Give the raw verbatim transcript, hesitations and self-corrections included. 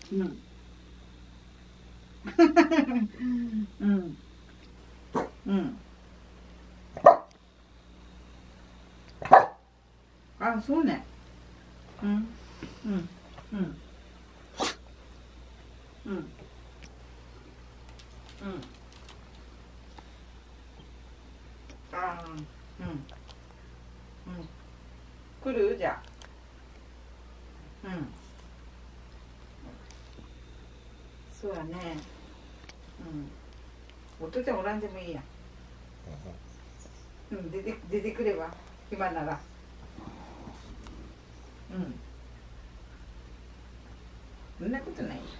うん。うん。うん。あ、そうね。うん。うん。うん。うん。うん。あー、うん。うん。来るじゃあ。うん。そうやね。うん。お父ちゃんおらんでもいいや。うん、出て、出てくれば。今なら。うん。そんなことない。